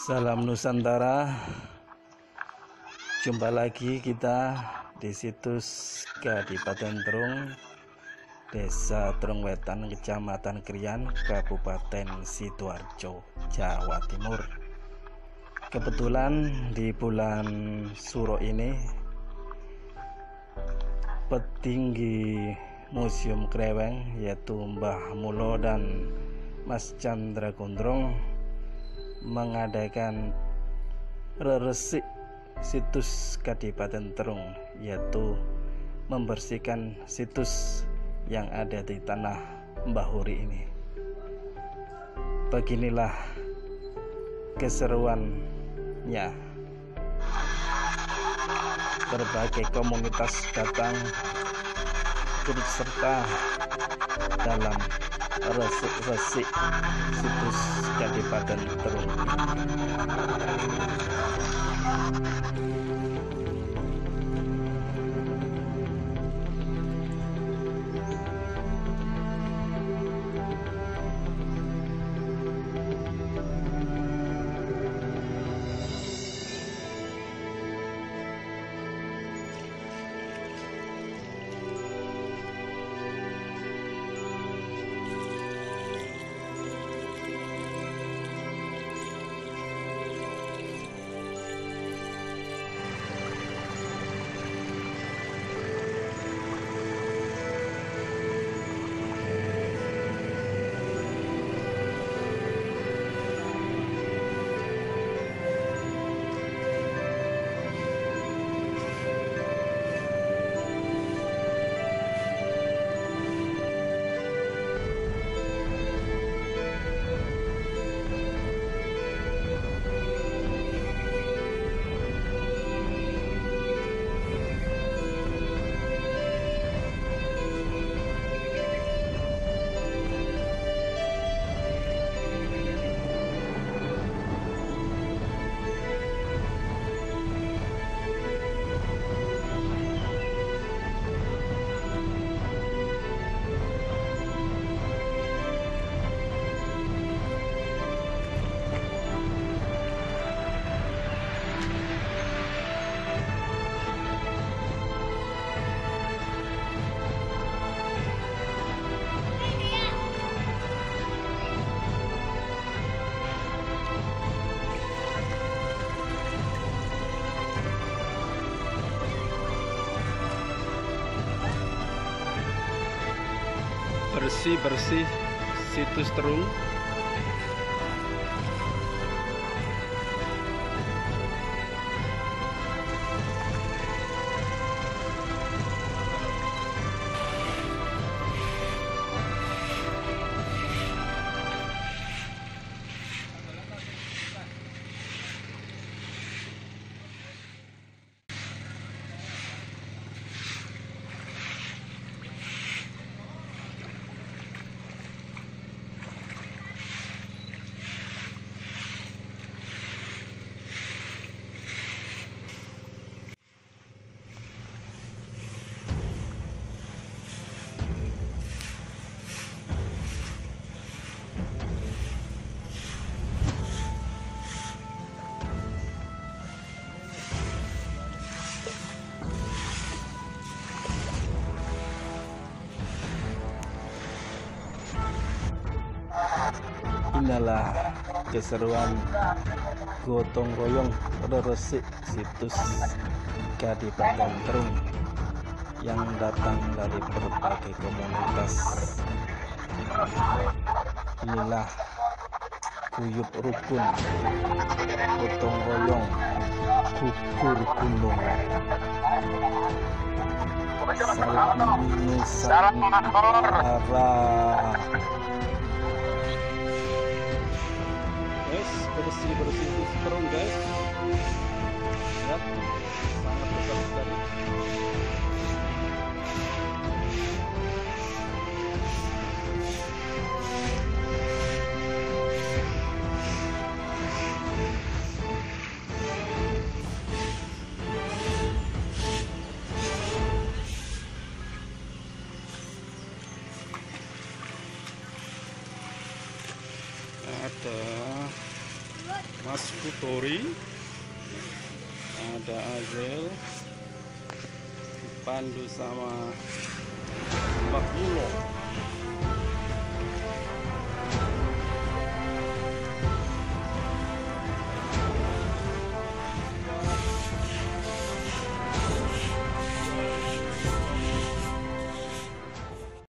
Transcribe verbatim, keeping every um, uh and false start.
Salam Nusantara. Jumpa lagi kita di situs Kadipaten Terung, Desa Terung Wetan, Kecamatan Krian, Kabupaten Sidoarjo, Jawa Timur. Kebetulan di bulan Suro ini petinggi Museum Kreweng yaitu Mbah Mulo dan Mas Chandra Gondrong mengadakan resik situs Kadipaten Terung, yaitu membersihkan situs yang ada di tanah Mbah Huri ini. Beginilah keseruannya. Berbagai komunitas datang turut serta dalam resik-resik situs Kadipaten Terung. Bersih-bersih situs Terung. Inilah keseruan gotong royong resik situs Kadipaten Terung yang datang dari berbagai komunitas. Inilah guyub rukun gotong royong gugur gunung Salam Nusantara. Bersih-bersih situs Terung, guys. Lihat, sangat besar sekali. Ada Mas Kutori, ada Azel, dipandu sama Mbak Mulo.